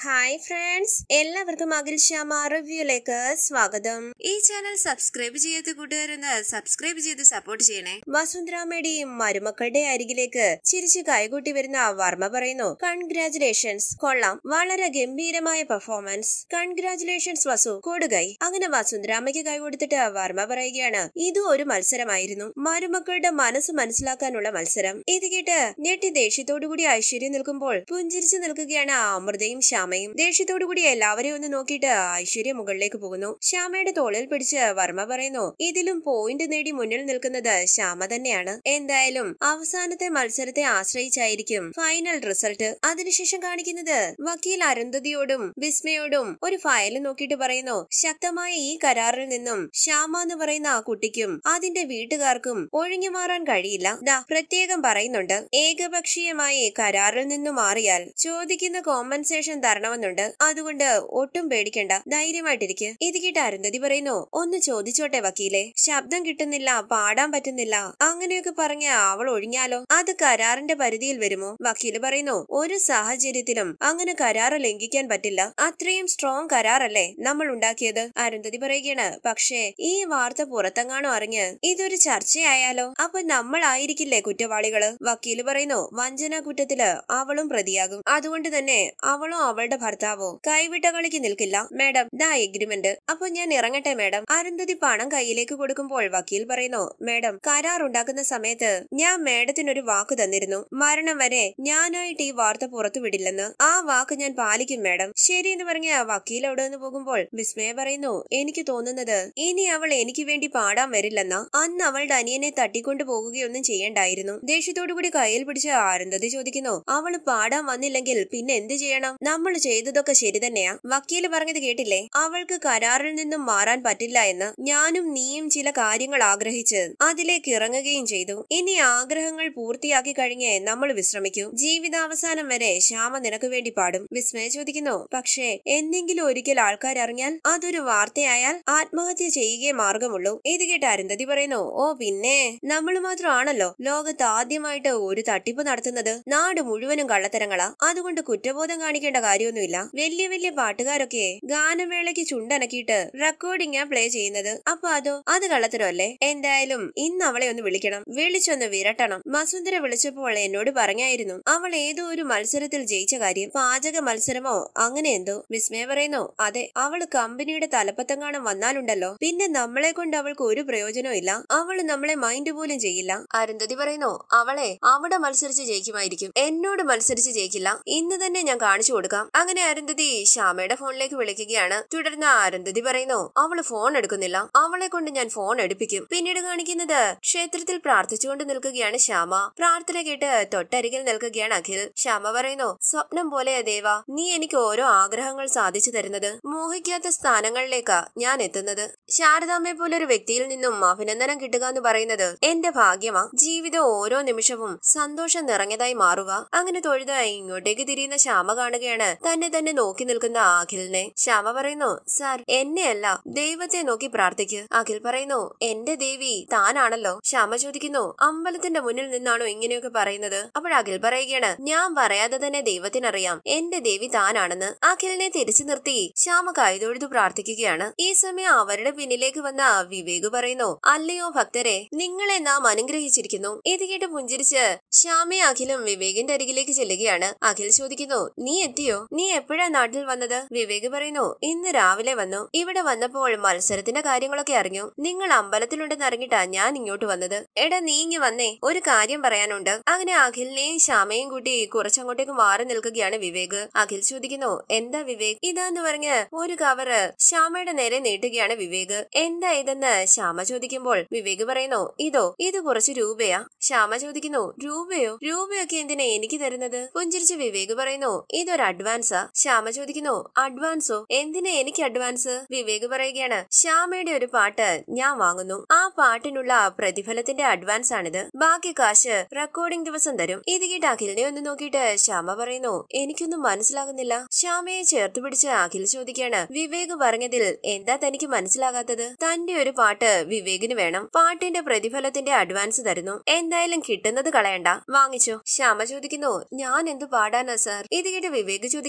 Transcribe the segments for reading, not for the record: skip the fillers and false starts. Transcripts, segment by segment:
Hi friends, എല്ലാവർക്കും അഖിൽ ശ്യാമ റിവ്യൂയിലേക്ക് സ്വാഗതം. ഈ ചാനൽ സബ്സ്ക്രൈബ് ചെയ്യാത്ത കൂട്ടുകാരെന്ന് സബ്സ്ക്രൈബ് ചെയ്ത് സപ്പോർട്ട് ചെയ്യണേ. വസുന്ധരാമ്മയുടെയും മരുമക്കളുടെ അരികിലേക്ക് ചിരിച്ച് കൈകൂട്ടി വരുന്ന വർമ്മ പറയുന്നു, കൺഗ്രാറ്റുലേഷൻസ്, കൊള്ളാം, വളരെ ഗംഭീരമായ പെർഫോമൻസ്, കൺഗ്രാറ്റുലേഷൻസ് വസു, കൊടുകൈ. അങ്ങനെ വസുന്ധരാമ്മയ്ക്ക് കൈ കൊടുത്തിട്ട് വർമ്മ പറയുകയാണ്, ഇതും ഒരു മത്സരമായിരുന്നു, മരുമക്കളുടെ മനസ്സ് മനസ്സിലാക്കാനുള്ള മത്സരം. ഇത് കേട്ട് ഞെട്ടി ദേഷ്യത്തോടുകൂടി ഐശ്വര്യം നിൽക്കുമ്പോൾ പുഞ്ചിരിച്ചു നിൽക്കുകയാണ് അമൃതയും ശ്യാമയും. ദേഷ്യത്തോടുകൂടി എല്ലാവരെയും ഒന്ന് നോക്കിയിട്ട് ഐശ്വര്യ മുകളിലേക്ക് പോകുന്നു. ശ്യാമയുടെ തോളിൽ പിടിച്ച് വർമ്മ പറയുന്നു, ഇതിലും പോയിന്റ് നേടി മുന്നിൽ നിൽക്കുന്നത് ശ്യാമ തന്നെയാണ്. എന്തായാലും അവസാനത്തെ മത്സരത്തെ ആശ്രയിച്ചായിരിക്കും ഫൈനൽ റിസൾട്ട്. അതിനുശേഷം കാണിക്കുന്നത് വക്കീൽ അരുന്ധതിയോടും വിസ്മയോടും ഒരു ഫയൽ നോക്കിയിട്ട് പറയുന്നു, ശക്തമായ ഈ കരാറിൽ നിന്നും ശ്യാമ എന്ന് പറയുന്ന ആ കുട്ടിക്കും അതിന്റെ വീട്ടുകാർക്കും ഒഴിഞ്ഞു മാറാൻ കഴിയില്ല. പ്രത്യേകം പറയുന്നുണ്ട്, ഏകപക്ഷീയമായി കരാറിൽ നിന്നും മാറിയാൽ ചോദിക്കുന്ന കോമ്പൻസേഷൻ തരണമെന്നുണ്ട്. അതുകൊണ്ട് ഒട്ടും പേടിക്കണ്ട, ധൈര്യമായിട്ടിരിക്കും. ഇത് കേട്ട് അരുന്ധതി പറയുന്നു, ഒന്ന് ചോദിച്ചോട്ടെ വക്കീലെ, ശബ്ദം കിട്ടുന്നില്ല, പാടാൻ പറ്റുന്നില്ല, അങ്ങനെയൊക്കെ പറഞ്ഞ അവൾ ഒഴിഞ്ഞാലോ? അത് കരാറിന്റെ പരിധിയിൽ വരുമോ? വക്കീല് പറയുന്നു, ഒരു സാഹചര്യത്തിലും അങ്ങനെ കരാറ് ലംഘിക്കാൻ പറ്റില്ല, അത്രയും സ്ട്രോങ് കരാറല്ലേ നമ്മൾ ഉണ്ടാക്കിയത്. അരുന്ധതി പറയുകയാണ്, പക്ഷേ ഈ വാർത്ത പുറത്തെങ്ങാണോ അറിഞ്ഞ് ഇതൊരു ചർച്ചയായാലോ? അപ്പൊ നമ്മളായിരിക്കില്ലേ കുറ്റവാളികള്? വക്കീല് പറയുന്നു, വഞ്ചന കുറ്റത്തില് അവളും പ്രതിയാകും, അതുകൊണ്ട് തന്നെ അവളും അവളുടെ ഭർത്താവോ കൈവിട്ട കളിക്ക് നിൽക്കില്ല. മാഡം, ദാ എഗ്രിമെന്റ്. അപ്പൊ ഞാൻ ഇറങ്ങട്ടെ മാഡം. അരുന്ധതി പണം കയ്യിലേക്ക് കൊടുക്കുമ്പോൾ വക്കീൽ പറയുന്നു, മാഡം, കരാർ ഉണ്ടാക്കുന്ന സമയത്ത് ഞാൻ മാഡത്തിനൊരു വാക്ക് തന്നിരുന്നു, മരണം വരെ ഞാനായിട്ട് ഈ വാർത്ത പുറത്തുവിടില്ലെന്ന്. ആ വാക്ക് ഞാൻ പാലിക്കും മാഡം. ശരി എന്ന് പറഞ്ഞ വക്കീൽ അവിടെ നിന്ന് പോകുമ്പോൾ വിസ്മയ പറയുന്നു, എനിക്ക് തോന്നുന്നത് ഇനി അവൾ എനിക്ക് വേണ്ടി പാടാൻ വരില്ലെന്ന. അന്ന് അവളുടെ അനിയനെ തട്ടിക്കൊണ്ടു പോകുകയൊന്നും ചെയ്യണ്ടായിരുന്നു. ദേഷ്യത്തോടുകൂടി കയ്യിൽ പിടിച്ച് അരുന്ധതി ചോദിക്കുന്നു, അവള് പാടാൻ വന്നില്ലെങ്കിൽ പിന്നെ എന്ത് ചെയ്യണം? നമ്മൾ ചെയ്തതൊക്കെ ശരി തന്നെയാ. വക്കീല് പറഞ്ഞത് കേട്ടില്ലേ, അവൾക്ക് കരാറിൽ നിന്നും മാറാൻ പറ്റില്ല എന്ന്. ഞാനും നീയും ചില കാര്യങ്ങൾ ആഗ്രഹിച്ച് അതിലേക്ക് ഇറങ്ങുകയും ചെയ്തു. ഇനി ആഗ്രഹങ്ങൾ പൂർത്തിയാക്കി കഴിഞ്ഞേ നമ്മൾ വിശ്രമിക്കൂ. ജീവിതാവസാനം വരെ ശ്യാമ നിനക്ക് വേണ്ടി പാടും. വിസ്മയ ചോദിക്കുന്നു, പക്ഷേ എന്തെങ്കിലും ഒരിക്കൽ ആൾക്കാർ അറിഞ്ഞാൽ, അതൊരു വാർത്തയായാൽ ആത്മഹത്യ ചെയ്യുകയേ മാർഗമുള്ളൂ. ഇത് കേട്ട് അരുന്ധതി പറയുന്നു, ഓ പിന്നെ, നമ്മൾ മാത്രമാണല്ലോ ലോകത്ത് ആദ്യമായിട്ട് ഒരു തട്ടിപ്പ് നടത്തുന്നത്. നാട് മുഴുവനും കള്ളത്തരങ്ങളാ, അതുകൊണ്ട് കുറ്റബോധം കാണിക്കേണ്ട കാര്യമൊന്നുമില്ല. വലിയ വലിയ പാട്ടുകാരൊക്കെ ഗാനമേളയ്ക്ക് ചുണ്ടനക്കിയിട്ട് റെക്കോർഡിംഗാ പ്ലേ ചെയ്യുന്നത്. അപ്പൊ അത് കള്ളത്തരമല്ലേ? എന്തായാലും ഇന്ന് അവളെ ഒന്ന് വിളിക്കണം, വിളിച്ചൊന്ന് വിരട്ടണം. വസുന്ധര വിളിച്ചപ്പോൾ എന്നോട് പറഞ്ഞായിരുന്നു അവൾ ഏതോ ഒരു മത്സരത്തിൽ ജയിച്ച കാര്യം, പാചക മത്സരമോ അങ്ങനെ എന്തോ. വിസ്മയ പറയുന്നു, അതെ, അവള് കമ്പനിയുടെ തലപ്പത്തെങ്ങാനും വന്നാലുണ്ടല്ലോ, പിന്നെ നമ്മളെ കൊണ്ട് അവൾക്ക് ഒരു പ്രയോജനവും ഇല്ല. അവള് നമ്മളെ മൈൻഡ് പോലും ചെയ്യില്ല. അരുന്ധതി പറയുന്നു, അവളെ അവിടെ മത്സരിച്ച് ജയിക്കുമായിരിക്കും, എന്നോട് മത്സരിച്ച് ജയിക്കില്ല. ഇന്ന് തന്നെ ഞാൻ കാണിച്ചു കൊടുക്കാം. അങ്ങനെ അരുന്ധതി ശ്യാമയുടെ ഫോണിലേക്ക് വിളിക്കുകയാണ്. തുടർന്ന് അരുന്ധതി പറയുന്നു, അവള് ഫോൺ എടുക്കുന്നില്ല, അവളെ കൊണ്ട് ഞാൻ ഫോൺ എടുപ്പിക്കും. പിന്നീട് കാണിക്കുന്നത് ക്ഷേത്രത്തിൽ പ്രാർത്ഥിച്ചുകൊണ്ട് നിൽക്കുകയാണ് ശ്യാമ. പ്രാർത്ഥന കേട്ട് തൊട്ടരികിൽ നിൽക്കുകയാണ് അഖിൽ. ശ്യാമ പറയുന്നു, സ്വപ്നം പോലെയാ ദേവ, നീ എനിക്ക് ഓരോ ആഗ്രഹങ്ങൾ സാധിച്ചു തരുന്നത്. മോഹിക്കാത്ത സ്ഥാനങ്ങളിലേക്കാ ഞാൻ എത്തുന്നത്. ശാരദാമ്മയെ പോലൊരു വ്യക്തിയിൽ നിന്നും അഭിനന്ദനം കിട്ടുക എന്ന് പറയുന്നത് എന്റെ ഭാഗ്യമാ. ജീവിതം ഓരോ നിമിഷവും സന്തോഷം നിറഞ്ഞതായി മാറുക. അങ്ങനെ തൊഴുതായി ഇങ്ങോട്ടേക്ക് തിരിയുന്ന ശ്യാമ കാണുകയാണ് തന്നെ നോക്കി നിൽക്കുന്ന അഖിലിനെ. ശ്യാമ പറയുന്നു, സാർ, എന്നെയല്ല ദൈവത്തെ നോക്കി പ്രാർത്ഥിക്ക്. അഖിൽ പറയുന്നു, എന്റെ ദേവി താനാണല്ലോ. ശ്യാമ ചോദിക്കുന്നു, അമ്പലത്തിന്റെ മുന്നിൽ നിന്നാണോ ഇങ്ങനെയൊക്കെ പറയുന്നത്? അപ്പോൾ അഖിൽ പറയുകയാണ്, ഞാൻ പറയാതെ തന്നെ ദൈവത്തിനറിയാം എന്റെ ദേവി താനാണെന്ന്. അഖിലിനെ തിരിച്ചു നിർത്തി ശ്യാമ കൈതൊഴുതു പ്രാർത്ഥിക്കുകയാണ്. ഈ സമയം അവരുടെ പിന്നിലേക്ക് വന്ന വിവേക് പറയുന്നു, അല്ലയോ ഭക്തരെ, നിങ്ങളെ നാം അനുഗ്രഹിച്ചിരിക്കുന്നു. ഇത് കേട്ട് പുഞ്ചിരിച്ച് ശ്യാമയും അഖിലും വിവേകിന്റെ അരികിലേക്ക് ചെല്ലുകയാണ്. അഖിൽ ചോദിക്കുന്നു, നീ എത്തിയോ? നീ എപ്പോഴാ നാട്ടിൽ വന്നത്? വിവേക് പറയുന്നു, ഇന്ന് രാവിലെ വന്നു. ഇവിടെ വന്നപ്പോൾ മത്സരത്തിന്റെ കാര്യങ്ങളൊക്കെ അറിഞ്ഞു. നിങ്ങൾ അമ്പലത്തിലുണ്ടെന്ന് അറിഞ്ഞിട്ടാ ഞാൻ ഇങ്ങോട്ട് വന്നത്. എടാ, നീ ഇങ്ങ് വന്നേ, ഒരു കാര്യം പറയാനുണ്ട്. അങ്ങനെ അഖിലിനെയും ശ്യാമയും കൂട്ടി കുറച്ചങ്ങോട്ടേക്ക് മാറി നിൽക്കുകയാണ് വിവേക്. അഖിൽ ചോദിക്കുന്നു, എന്താ വിവേക്? ഇതാന്ന് പറഞ്ഞ് ഒരു കവറ് ശ്യാമയുടെ നേരെ നീട്ടുകയാണ് വിവേക്. എന്താ ഇതെന്ന് ശ്യാമ ചോദിക്കുമ്പോൾ വിവേക് പറയുന്നു, ഇത് കുറച്ച് രൂപയാ. ശ്യാമ ചോദിക്കുന്നു, രൂപയോ? രൂപയൊക്കെ എന്തിനാ എനിക്ക് തരുന്നത്? പുഞ്ചിരിച്ച് വിവേക് പറയുന്നു, ഇതൊരു അഡ്വാൻസാ. ശ്യാമ ചോദിക്കുന്നു, അഡ്വാൻസോ? എന്തിനാ എനിക്ക് അഡ്വാൻസ്? വിവേക് പറയുകയാണ്, ശ്യാമയുടെ ഒരു പാട്ട് ഞാൻ വാങ്ങുന്നു, ആ പാട്ടിനുള്ള പ്രതിഫലത്തിന്റെ അഡ്വാൻസ് ആണിത്. ബാക്കി കാശ് റെക്കോർഡിംഗ് ദിവസം തരും. ഇത് കേട്ട് അഖിലിനെ ഒന്ന് നോക്കിയിട്ട് ശ്യാമ പറയുന്നു, എനിക്കൊന്നും മനസ്സിലാകുന്നില്ല. ശ്യാമയെ ചേർത്ത് പിടിച്ച് അഖിൽ ചോദിക്കാണ്, വിവേക് പറഞ്ഞതിൽ എന്താ തനിക്ക് മനസ്സിലാകാത്തത്? തന്റെ ഒരു പാട്ട് വിവേകിന് വേണം, പാട്ടിന്റെ പ്രതിഫലത്തിന്റെ അഡ്വാൻസ് തരുന്നു. എന്തായാലും കിട്ടുന്നത് കളയണ്ട, വാങ്ങിച്ചോ. ശ്യാമ ചോദിക്കുന്നു, ഞാൻ എന്തു പാടാനാ സാർ? ഇത് കേട്ട് വിവേക് ചോദിക്കാൻ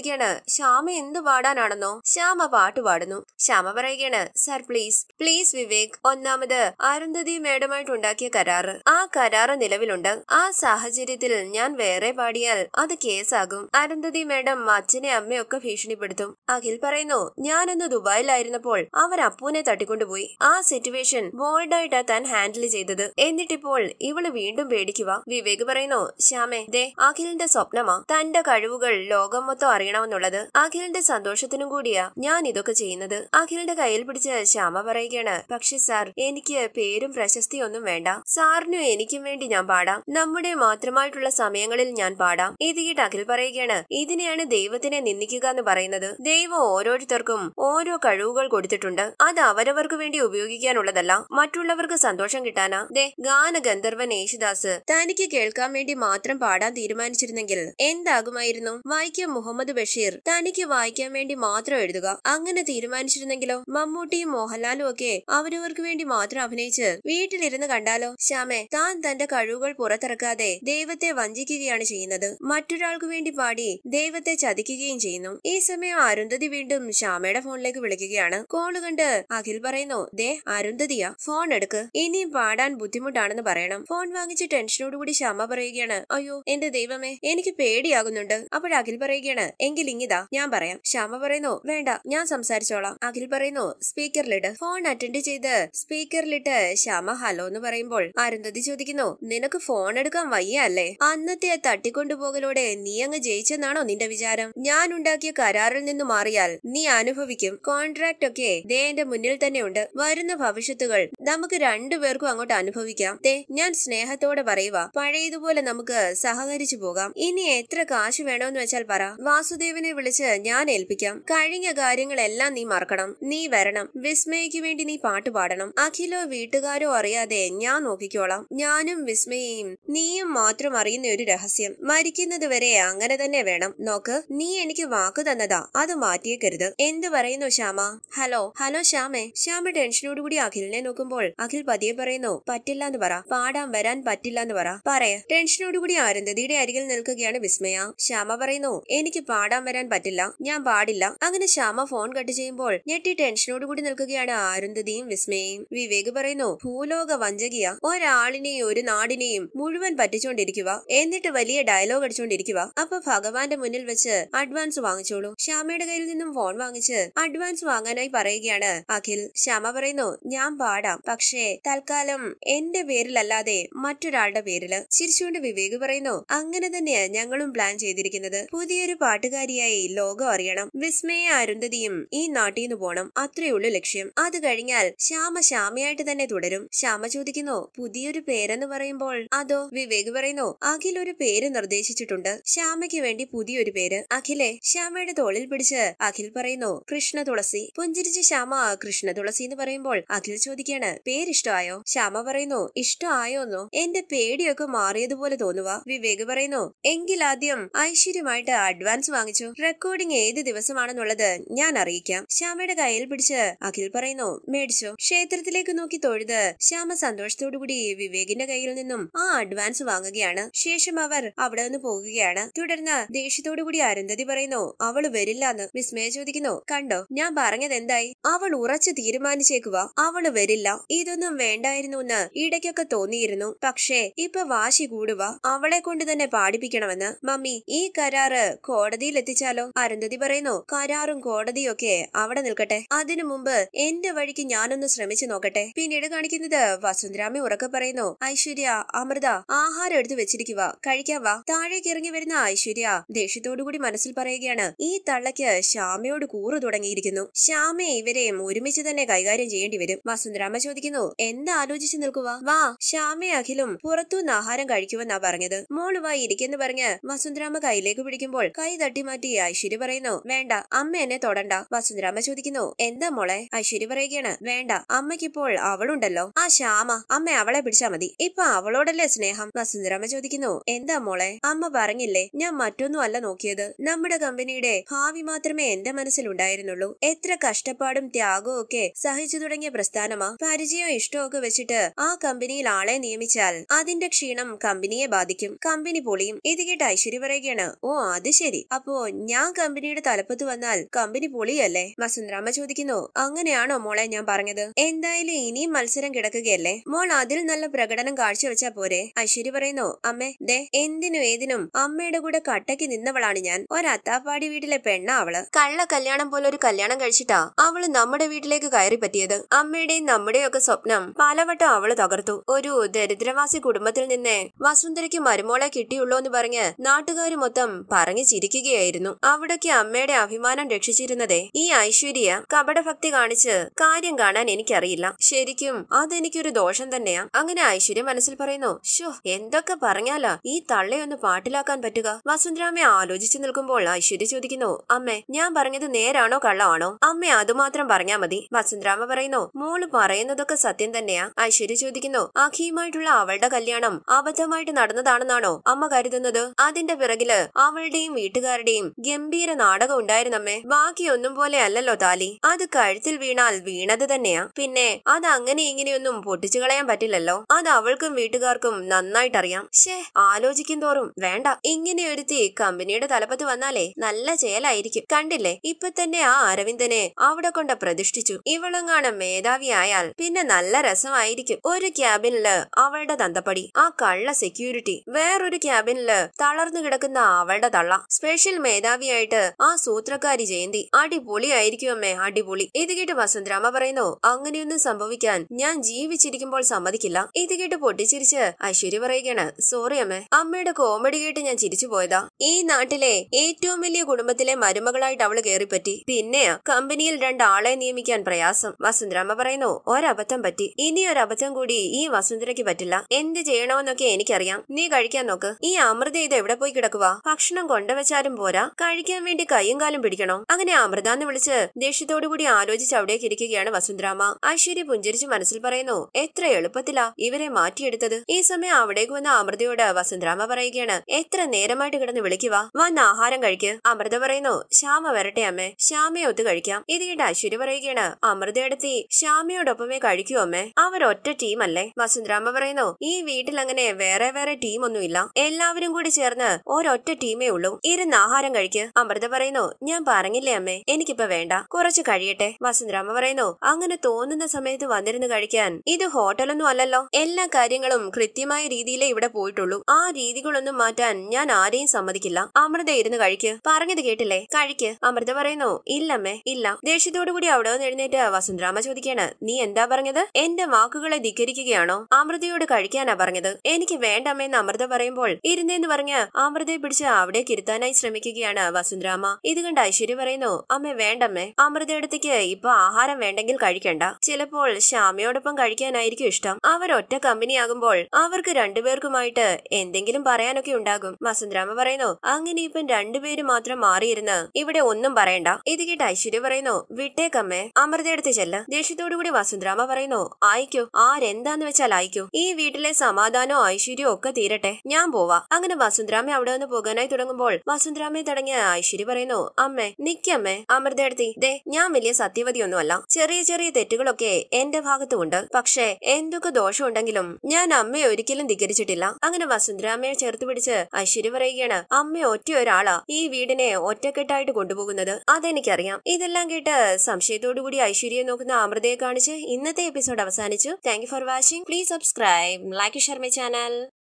ചോദിക്കാണ് ശ്യാമ എന്ത് പാടാനാണെന്നോ. ശ്യാമ പാട്ട് പാടുന്നു. ശ്യാമ പറയുകയാണ് സർ പ്ലീസ് പ്ലീസ് വിവേക്, ഒന്നാമത് അരുന്ധതി മേഡമായിട്ട് ഉണ്ടാക്കിയ കരാറ്, ആ കരാറ് നിലവിലുണ്ട്. ആ സാഹചര്യത്തിൽ ഞാൻ വേറെ പാടിയാൽ അത് കേസാകും. അരുന്ധതി മേഡം അച്ഛനെ അമ്മയൊക്കെ ഭീഷണിപ്പെടുത്തും. അഖിൽ പറയുന്നു ഞാനന്ന് ദുബായിലായിരുന്നപ്പോൾ അവർ അപ്പൂനെ തട്ടിക്കൊണ്ടുപോയി. ആ സിറ്റുവേഷൻ ബോൾഡായിട്ടാ താൻ ഹാൻഡിൽ ചെയ്തത്. എന്നിട്ടിപ്പോൾ ഇവള് വീണ്ടും പേടിക്കുക. വിവേക് പറയുന്നു ശ്യാമേ ദേ അഖിലിന്റെ സ്വപ്നമാ തന്റെ കഴിവുകൾ ലോകം മൊത്തം അറിയണമെന്നുള്ളത്. അഖിലിന്റെ സന്തോഷത്തിനും കൂടിയാ ഞാൻ ഇതൊക്കെ ചെയ്യുന്നത്. അഖിലിന്റെ കയ്യിൽ പിടിച്ച് ശ്യാമ പറയുകയാണ് പക്ഷെ സാർ എനിക്ക് പേരും പ്രശസ്തിയൊന്നും വേണ്ട. സാറിനും എനിക്കും വേണ്ടി ഞാൻ പാടാം. നമ്മുടെ മാത്രമായിട്ടുള്ള സമയങ്ങളിൽ ഞാൻ പാടാം. ഇത് കേട്ട് അഖിൽ പറയുകയാണ് ഇതിനെയാണ് ദൈവത്തിനെ നിന്ദിക്കുക എന്ന് പറയുന്നത്. ദൈവം ഓരോരുത്തർക്കും ഓരോ കഴിവുകൾ കൊടുത്തിട്ടുണ്ട്. അത് അവരവർക്ക് വേണ്ടി ഉപയോഗിക്കാനുള്ളതല്ല, മറ്റുള്ളവർക്ക് സന്തോഷം കിട്ടാനാ. ദേ ഗാനഗന്ധർവൻ യേശുദാസ് തനിക്ക് കേൾക്കാൻ വേണ്ടി മാത്രം പാടാൻ തീരുമാനിച്ചിരുന്നെങ്കിൽ എന്താകുമായിരുന്നു? വൈക്കം മുഹമ്മദ് ബഷീർ തനിക്ക് വായിക്കാൻ വേണ്ടി മാത്രം എഴുതുക അങ്ങനെ തീരുമാനിച്ചിരുന്നെങ്കിലോ? മമ്മൂട്ടിയും മോഹൻലാലും ഒക്കെ അവരവർക്ക് വേണ്ടി മാത്രം അഭിനയിച്ച് വീട്ടിലിരുന്ന് കണ്ടാലോ? ശ്യാമേ താൻ തന്റെ കഴിവുകൾ പുറത്തിറക്കാതെ ദൈവത്തെ വഞ്ചിക്കുകയാണ് ചെയ്യുന്നത്. മറ്റൊരാൾക്ക് വേണ്ടി പാടി ദൈവത്തെ ചതിക്കുകയും ചെയ്യുന്നു. ഈ സമയം അരുന്ധതി വീണ്ടും ശ്യാമയുടെ ഫോണിലേക്ക് വിളിക്കുകയാണ്. കോള് കണ്ട് അഖിൽ പറയുന്നു ദേ അരുന്ധതിയാ, ഫോൺ എടുക്ക്, ഇനിയും പാടാൻ ബുദ്ധിമുട്ടാണെന്ന് പറയണം. ഫോൺ വാങ്ങിച്ച് ടെൻഷനോടുകൂടി ശ്യാമ പറയുകയാണ് അയ്യോ എന്റെ ദൈവമേ എനിക്ക് പേടിയാകുന്നുണ്ട്. അപ്പോൾ അഖിൽ പറയുകയാണ് എങ്കിൽ ഇങ്ങിതാ ഞാൻ പറയാം. ശ്യാമ പറയുന്നു വേണ്ട ഞാൻ സംസാരിച്ചോളാം. അഖിൽ പറയുന്നു സ്പീക്കറിലിട്ട്. ഫോൺ അറ്റൻഡ് ചെയ്ത് സ്പീക്കറിലിട്ട് ശ്യാമ ഹലോ എന്ന് പറയുമ്പോൾ അരുന്ധതി ചോദിക്കുന്നു നിനക്ക് ഫോൺ എടുക്കാൻ വയ്യ അല്ലേ? അന്നത്തെ തട്ടിക്കൊണ്ടുപോകലോടെ നീ അങ്ങ് ജയിച്ചെന്നാണോ നിന്റെ വിചാരം? ഞാൻ ഉണ്ടാക്കിയ കരാറിൽ നിന്ന് മാറിയാൽ നീ അനുഭവിക്കും. കോൺട്രാക്ട് ഒക്കെ ദേ എന്റെ മുന്നിൽ തന്നെ ഉണ്ട്. വരുന്ന ഭവിഷ്യത്തുകൾ നമുക്ക് രണ്ടുപേർക്കും അങ്ങോട്ട് അനുഭവിക്കാം. ദേ ഞാൻ സ്നേഹത്തോടെ പറയുക, പഴയതുപോലെ നമുക്ക് സഹകരിച്ചു പോകാം. ഇനി എത്ര കാശ് വേണമെന്ന് വെച്ചാൽ പറ, വാസുദേവനെ വിളിച്ച് ഞാൻ ഏൽപ്പിക്കാം. കഴിഞ്ഞ കാര്യങ്ങളെല്ലാം നീ മറക്കണം. നീ വരണം. വിസ്മയക്ക് വേണ്ടി നീ പാട്ട് പാടണം. അഖിലോ വീട്ടുകാരോ അറിയാതെ ഞാൻ നോക്കിക്കോളാം. ഞാനും വിസ്മയയും നീയും മാത്രം അറിയുന്ന ഒരു രഹസ്യം. മരിക്കുന്നത് വരെ അങ്ങനെ തന്നെ വേണം. നോക്ക് നീ എനിക്ക് വാക്ക് തന്നതാ, അത് മാറ്റിയേക്കരുത്. എന്ത് പറയുന്നു ശ്യാമ? ഹലോ ഹലോ ശ്യാമേ. ശ്യാമ ടെൻഷനോടുകൂടി അഖിലിനെ നോക്കുമ്പോൾ അഖിൽ പതിയെ പറയുന്നു പറ്റില്ല എന്ന് പറ, പാടാൻ വരാൻ പറ്റില്ല എന്ന് പറ. പറയ. ടെൻഷനോടുകൂടി അരുന്ധതിയുടെ അരികിൽ നിൽക്കുകയാണ് വിസ്മയ. ശ്യാമ പറയുന്നു എനിക്ക് പാടാൻ വരാൻ പറ്റില്ല, ഞാൻ പാടില്ല. അങ്ങനെ ശ്യാമ ഫോൺ കട്ട് ചെയ്യുമ്പോൾ ഞെട്ടി ടെൻഷനോടുകൂടി നിൽക്കുകയാണ് അരുന്ധതിയും വിസ്മയയും. വിവേക് പറയുന്നു ഭൂലോക വഞ്ചകിയ, ഒരാളിനെയും ഒരു നാടിനെയും മുഴുവൻ പറ്റിച്ചോണ്ടിരിക്കുക, എന്നിട്ട് വലിയ ഡയലോഗ് അടിച്ചോണ്ടിരിക്കുക. അപ്പൊ ഭഗവാന്റെ മുന്നിൽ വെച്ച് അഡ്വാൻസ് വാങ്ങിച്ചോളൂ. ശ്യാമയുടെ കയ്യിൽ നിന്നും ഫോൺ വാങ്ങിച്ച് അഡ്വാൻസ് വാങ്ങാനായി പറയുകയാണ് അഖിൽ. ശ്യാമ പറയുന്നു ഞാൻ പാടാം, പക്ഷേ തൽക്കാലം എന്റെ പേരിലല്ലാതെ മറ്റൊരാളുടെ പേരില്. ചിരിച്ചുകൊണ്ട് വിവേക് പറയുന്നു അങ്ങനെ തന്നെയാ ഞങ്ങളും പ്ലാൻ ചെയ്തിരിക്കുന്നത്. പുതിയൊരു പാട്ടുകാരിയായി ലോകം അറിയണം. വിസ്മയ അരുന്ധതിയും ഈ നാട്ടിൽ നിന്ന് പോണം, അത്രയുള്ളൂ ലക്ഷ്യം. അത് കഴിഞ്ഞാൽ ശ്യാമ ശ്യാമയായിട്ട് തന്നെ തുടരും. ശ്യാമ ചോദിക്കുന്നു പുതിയൊരു പേരെന്ന് പറയുമ്പോൾ അതോ? വിവേക് പറയുന്നു അഖിൽ ഒരു പേര് നിർദ്ദേശിച്ചിട്ടുണ്ട് ശ്യാമയ്ക്ക് വേണ്ടി, പുതിയൊരു പേര്. അഖിലെ ശ്യാമയുടെ തോളിൽ പിടിച്ച് അഖിൽ പറയുന്നു കൃഷ്ണ തുളസി. പുഞ്ചിരിച്ച് ശ്യാമ കൃഷ്ണ തുളസി എന്ന് പറയുമ്പോൾ അഖിൽ ചോദിക്കാണ് പേരിഷ്ടമായോ? ശ്യാമ പറയുന്നു ഇഷ്ടമായോന്നോ? എന്റെ പേടിയൊക്കെ മാറിയതുപോലെ തോന്നുക. വിവേക് പറയുന്നു എങ്കിൽ ആദ്യം ഐശ്വര്യമായിട്ട് അഡ്വാൻസ് വാങ്ങിച്ചു. റെക്കോർഡിംഗ് ഏത് ദിവസമാണെന്നുള്ളത് ഞാൻ അറിയിക്കാം. ശ്യാമയുടെ കയ്യിൽ പിടിച്ച് അഖിൽ പറയുന്നു മേടിച്ചോ. ക്ഷേത്രത്തിലേക്ക് നോക്കി തൊഴുത് ശ്യാമ സന്തോഷത്തോടുകൂടി വിവേകിന്റെ കയ്യിൽ നിന്നും ആ അഡ്വാൻസ് വാങ്ങുകയാണ്. ശേഷം അവർ അവിടെ നിന്ന് പോകുകയാണ്. തുടർന്ന് ദേഷ്യത്തോടുകൂടി അരുന്ധതി പറയുന്നു അവള് വരില്ലാന്ന്. വിസ്മയ ചോദിക്കുന്നു കണ്ടോ ഞാൻ പറഞ്ഞത് എന്തായി? അവൾ ഉറച്ചു തീരുമാനിച്ചേക്കുക, അവള് വരില്ല. ഇതൊന്നും വേണ്ടായിരുന്നു എന്ന് ഇടയ്ക്കൊക്കെ തോന്നിയിരുന്നു, പക്ഷേ ഇപ്പൊ വാശി കൂടുക, അവളെ കൊണ്ട് തന്നെ പാടിപ്പിക്കണമെന്ന്. മമ്മി ഈ കരാറ് കോടതിയിൽ എത്തിച്ചാലോ? അരുന്ധതി പറയുന്നു കരാറും കോടതിയും ഒക്കെ അവിടെ നിൽക്കട്ടെ, അതിനു മുമ്പ് എന്റെ വഴിക്ക് ഞാനൊന്ന് ശ്രമിച്ചു നോക്കട്ടെ. പിന്നീട് കാണിക്കുന്നത് വസുന്ധരാമ ഉറക്കെ പറയുന്നു ഐശ്വര്യ അമൃത ആഹാരം എടുത്തു വെച്ചിരിക്കുക, കഴിക്കാൻ വാ. താഴേക്ക് ഇറങ്ങി വരുന്ന ഐശ്വര്യ ദേഷ്യത്തോടുകൂടി മനസ്സിൽ പറയുകയാണ് ഈ തള്ളയ്ക്ക് ശ്യാമയോട് കൂറു തുടങ്ങിയിരിക്കുന്നു. ശ്യാമയെ ഇവരെയും ഒരുമിച്ച് തന്നെ കൈകാര്യം ചെയ്യേണ്ടി വരും. വസുന്ധരാമ ചോദിക്കുന്നു എന്താ ആലോചിച്ചു നിൽക്കുക, വാ. ശ്യാമയെ അഖിലും പുറത്തുനിന്ന് ആഹാരം കഴിക്കുമെന്നാ പറഞ്ഞത്. മോള് വാ ഇരിക്കെന്ന് പറഞ്ഞ് വസുന്ധരാമ കയ്യിലേക്ക് പിടിക്കുമ്പോൾ കൈ തട്ടി മാറ്റി ഐശ്വര്യ പറയുന്നു വേണ്ട അമ്മ എന്നെ തൊടണ്ട. വസുന്ധരാമ ചോദിക്കുന്നു എന്താ മോളെ? ഐശ്വര്യ പറയുകയാണ് വേണ്ട, അമ്മയ്ക്കിപ്പോൾ അവളുണ്ടല്ലോ, ആ ശ്യാമ, അമ്മ അവളെ പിടിച്ചാ മതി. ഇപ്പൊ അവളോടല്ലേ സ്നേഹം. വസുന്ധരാമ ചോദിക്കുന്നു എന്താ മോളെ? അമ്മ പറഞ്ഞില്ലേ ഞാൻ മറ്റൊന്നും അല്ല നോക്കിയത്, നമ്മുടെ കമ്പനിയുടെ ഭാവി മാത്രമേ എന്റെ മനസ്സിലുണ്ടായിരുന്നുള്ളൂ. എത്ര കഷ്ടപ്പാടും ത്യാഗവും ഒക്കെ സഹിച്ചു തുടങ്ങിയ പ്രസ്ഥാനമാ. പരിചയവും ഇഷ്ടവും ഒക്കെ വെച്ചിട്ട് ആ കമ്പനിയിൽ ആളെ നിയമിച്ചാൽ അതിന്റെ ക്ഷീണം കമ്പനിയെ ബാധിക്കും, കമ്പനി പൊളിയും. ഇത് കേട്ട് ഐശ്വര്യ പറയുകയാണ് ഓ അത് ശരി, അപ്പൊ അപ്പോ ഞാൻ കമ്പനിയുടെ തലപ്പത്ത് വന്നാൽ കമ്പനി പൊളിയല്ലേ? വസുന്ധരാമ്മ ചോദിക്കുന്നു. അങ്ങനെയാണോ മോളെ ഞാൻ പറഞ്ഞത്? എന്തായാലും ഇനിയും മത്സരം കിടക്കുകയല്ലേ, മോൾ അതിൽ നല്ല പ്രകടനം കാഴ്ചവെച്ചാ പോരെ? ഐശ്വര്യ പറയുന്നു. അമ്മേ ദേ, എന്തിനും ഏതിനും അമ്മയുടെ കൂടെ കട്ടയ്ക്ക് നിന്നവളാണ് ഞാൻ. ഒരത്താപ്പാടി വീട്ടിലെ പെണ്ണാ അവള്. കള്ള കല്യാണം പോലെ ഒരു കല്യാണം കഴിച്ചിട്ടാ അവള് നമ്മുടെ വീട്ടിലേക്ക് കയറി പറ്റിയത്. അമ്മയുടെയും നമ്മുടെയും ഒക്കെ സ്വപ്നം പലവട്ടം അവള് തകർത്തു. ഒരു ദരിദ്രവാസി കുടുംബത്തിൽ നിന്ന് വസുന്ധരയ്ക്ക് മരുമോളെ കിട്ടിയുള്ളൂ എന്ന് പറഞ്ഞ് നാട്ടുകാര് മൊത്തം പറഞ്ഞു ചിരിക്കുകയായിരുന്നു. അവിടേക്ക് അമ്മയുടെ അഭിമാനം രക്ഷിച്ചിരുന്നതേ ഈ ഐശ്വര്യ കപടഭക്തി കാണിച്ച് കാര്യം കാണാൻ എനിക്കറിയില്ല. ശരിക്കും അതെനിക്കൊരു ദോഷം തന്നെയാ. അങ്ങനെ ഐശ്വര്യ മനസ്സിൽ പറയുന്നു. ഷോ, എന്തൊക്കെ പറഞ്ഞാലാ ഈ തള്ളയൊന്ന് പാട്ടിലാക്കാൻ പറ്റുക? വസുന്ധരാമ്മ ആലോചിച്ചു നിൽക്കുമ്പോൾ ഐശ്വര്യ ചോദിക്കുന്നു. അമ്മേ, ഞാൻ പറഞ്ഞത് നേരാണോ കള്ളമാണോ? അമ്മ അതുമാത്രം പറഞ്ഞാ മതി. വസുന്ധരാമ്മ പറയുന്നു. മോള് പറയുന്നതൊക്കെ സത്യം തന്നെയാ. ഐശ്വര്യ ചോദിക്കുന്നു. അഖിയുമായിട്ടുള്ള അവളുടെ കല്യാണം അബദ്ധമായിട്ട് നടന്നതാണെന്നാണോ അമ്മ കരുതുന്നത്? അതിന്റെ പിറകില് അവളുടെയും വീട്ടുകാരുടെയും ഗംഭീര നാടകം ഉണ്ടായിരുന്നമ്മേ. ബാക്കിയൊന്നും പോലെ അല്ലല്ലോ താലി. അത് കഴുത്തിൽ വീണാൽ വീണത് തന്നെയാ. പിന്നെ അത് അങ്ങനെ ഇങ്ങനെയൊന്നും പൊട്ടിച്ചു കളയാൻ പറ്റില്ലല്ലോ. അത് അവൾക്കും വീട്ടുകാർക്കും നന്നായിട്ടറിയാം. ഷേ, ആലോചിക്കും തോറും വേണ്ട. ഇങ്ങനെ ഒരുത്തി കമ്പനിയുടെ തലപ്പത്ത് വന്നാലേ നല്ല ചേലായിരിക്കും. കണ്ടില്ലേ, ഇപ്പൊ തന്നെ ആ അരവിന്ദനെ അവിടെ കൊണ്ട് പ്രതിഷ്ഠിച്ചു. ഇവളെങ്ങാണ് മേധാവിയായാൽ പിന്നെ നല്ല രസമായിരിക്കും. ഒരു ക്യാബിനില് അവളുടെ തന്തപ്പടി, ആ കള്ള സെക്യൂരിറ്റി, വേറൊരു ക്യാബിനില് തളർന്നു കിടക്കുന്ന അവളുടെ തള്ള, സ്പെഷ്യൽ മേധാവിയായിട്ട് ആ സൂത്രക്കാരി ജയന്തി. അടിപൊളിയായിരിക്കും അമ്മേ, അടിപൊളി. ഇത് കേട്ട് വസുന്ധരാമ്മ പറയുന്നു. അങ്ങനെയൊന്നും സംഭവിക്കാൻ ഞാൻ ജീവിച്ചിരിക്കുമ്പോൾ സമ്മതിക്കില്ല. ഇത് കേട്ട് പൊട്ടിച്ചിരിച്ച് ഐശ്വര്യ പറയുകയാണ്. സോറി അമ്മേ, അമ്മയുടെ കോമഡി കേട്ട് ഞാൻ ചിരിച്ചു പോയതാ. ഈ നാട്ടിലെ ഏറ്റവും വലിയ കുടുംബത്തിലെ മരുമകളായിട്ട് അവള് കേറിപ്പറ്റി. പിന്നെയാ കമ്പനിയിൽ രണ്ടാളെ നിയമിക്കാൻ പ്രയാസം. വസുന്ധരാമ്മ പറയുന്നു. ഒരബദ്ധം പറ്റി. ഇനി ഒരബദ്ധം കൂടി ഈ വസുന്ധരയ്ക്ക് പറ്റില്ല. എന്ത് ചെയ്യണമെന്നൊക്കെ എനിക്കറിയാം. നീ കഴിക്കാൻ നോക്ക്. ഈ അമൃത ഇത് എവിടെ പോയി കിടക്കുക? ഭക്ഷണം കൊണ്ടുവച്ചാലും പോരാ, കഴിക്കാൻ വേണ്ടി കൈയും കാലും പിടിക്കണോ? അങ്ങനെ അമൃതാന്ന് വിളിച്ച് ദേഷ്യത്തോടുകൂടി ആലോചിച്ച് അവിടേക്ക് ഇരിക്കുകയാണ് വസുന്ധരാമ്മ. ഐശ്വര്യ പുഞ്ചിരിച്ച് മനസ്സിൽ പറയുന്നു. എത്ര എളുപ്പത്തിലാ ഇവരെ മാറ്റിയെടുത്തത്. ഈ സമയം അവിടേക്ക് വന്ന അമൃതയോട് വസുന്ധരാമ്മ പറയുകയാണ്. എത്ര നേരമായിട്ട് കിടന്ന് വിളിക്കുക, വന്ന് ആഹാരം കഴിക്ക്. അമൃത പറയുന്നു. ശ്യാമ വരട്ടെ അമ്മേ, ശ്യാമയെ ഒത്തു കഴിക്കാം. ഇത് കേട്ട് ഐശ്വര്യ പറയുകയാണ്. അമൃതയെടുത്തി ശ്യാമയോടൊപ്പമേ കഴിക്കൂ അമ്മേ, അവരൊറ്റ ടീമല്ലേ? വസുന്ധരാമ്മ പറയുന്നു. ഈ വീട്ടിൽ അങ്ങനെ വേറെ വേറെ ടീമൊന്നുമില്ല, എല്ലാവരും കൂടി ചേർന്ന് ഒരൊറ്റ ടീമേ ഉള്ളൂ. ഇരുന്ന് ആഹാരം കഴിക്ക്. അമൃത പറയുന്നു. ഞാൻ പറഞ്ഞില്ലേ അമ്മേ, എനിക്കിപ്പോ വേണ്ട, കുറച്ച് കഴിയട്ടെ. വസുന്ധരാമ്മ പറയുന്നു. അങ്ങനെ തോന്നുന്ന സമയത്ത് വന്നിരുന്ന് കഴിക്കാൻ ഇത് ഹോട്ടലൊന്നും അല്ലല്ലോ. എല്ലാ കാര്യങ്ങളും കൃത്യമായ രീതിയിലേ ഇവിടെ പോയിട്ടുള്ളൂ. ആ രീതികളൊന്നും മാറ്റാൻ ഞാൻ ആരെയും സമ്മതിക്കില്ല. അമൃത ഇരുന്ന് കഴിക്ക്. പറഞ്ഞത് കേട്ടില്ലേ, കഴിക്ക്. അമൃത പറയുന്നു. ഇല്ലമ്മേ, ഇല്ല. ദേഷ്യത്തോടു കൂടി അവിടെ നിന്ന് എഴുന്നേറ്റ് വസുന്ധരാമ്മ ചോദിക്കാണ്. നീ എന്താ പറഞ്ഞത്? എന്റെ വാക്കുകളെ ധിക്കരിക്കുകയാണോ? അമൃതയോട് കഴിക്കാനാ പറഞ്ഞത്. എനിക്ക് വേണ്ടമ്മേന്ന് അമൃത പറയുമ്പോൾ ഇരുന്നേന്ന് പറഞ്ഞ് അമൃതയെ പിടിച്ച് അവിടേക്ക് ഇരുത്താനായി ശ്രമിക്കുകയാണ് വസുന്ധരാമ്മ. ഇത് കണ്ട് ഐശ്വര്യ പറയുന്നു. അമ്മേ, വേണ്ടമ്മേ, അമൃതയടുത്തേക്ക് ഇപ്പൊ ആഹാരം വേണ്ടെങ്കിൽ കഴിക്കണ്ട. ചിലപ്പോൾ ശ്യാമയോടൊപ്പം കഴിക്കാനായിരിക്കും ഇഷ്ടം. അവരൊറ്റ കമ്പനിയാകുമ്പോൾ അവർക്ക് രണ്ടുപേർക്കുമായിട്ട് എന്തെങ്കിലും പറയാനൊക്കെ ഉണ്ടാകും. വസുന്ധരാമ്മ പറയുന്നു. അങ്ങനെ ഇപ്പം രണ്ടുപേര് മാത്രം മാറിയിരുന്ന് ഇവിടെ ഒന്നും പറയണ്ട. ഇത് കേട്ട് ഐശ്വര്യ പറയുന്നു. വിട്ടേക്കമ്മേ, അമൃതയെടുത്ത് ചെല്ല്. ദേഷ്യത്തോടുകൂടി വസുന്ധരാമ്മ പറയുന്നു. ആയിക്കോ, ആരെന്താന്ന് വെച്ചാൽ ആയിക്കോ. ഈ വീട്ടിലെ സമാധാനവും ഐശ്വര്യവും ഒക്കെ തീരട്ടെ, ഞാൻ പോവാ. അങ്ങനെ വസുന്ധരാമ്മ അവിടെ നിന്ന് പോകാനായി തുടങ്ങുമ്പോൾ വസുന്ധരാമ്മയെ തടഞ്ഞ ഐശ്വര്യ പറയുന്നു. അമ്മേ, നിക്കമ്മേ. അമൃതയെടുത്തി, ദേ, ഞാൻ വലിയ സത്യവതിയൊന്നുമല്ല. ചെറിയ ചെറിയ തെറ്റുകളൊക്കെ എന്റെ ഭാഗത്തുമുണ്ട്. പക്ഷേ എന്തൊക്കെ ദോഷം ഉണ്ടെങ്കിലും ഞാൻ അമ്മയെ ഒരിക്കലും ധിക്കരിച്ചിട്ടില്ല. അങ്ങനെ വസുന്ധരാമ്മയെ ചേർത്ത് പിടിച്ച് ഐശ്വര്യ പറയുകയാണ്. അമ്മ ഒറ്റ ഒരാളാ ഈ വീടിനെ ഒറ്റക്കെട്ടായിട്ട് കൊണ്ടുപോകുന്നത്, അതെനിക്കറിയാം. ഇതെല്ലാം കേട്ട് സംശയത്തോടുകൂടി ഐശ്വര്യയെ നോക്കുന്ന അമൃതയെ കാണിച്ച് ഇന്നത്തെ എപ്പിസോഡ് അവസാനിച്ചു. Thank you for watching. Please subscribe, like, share my channel.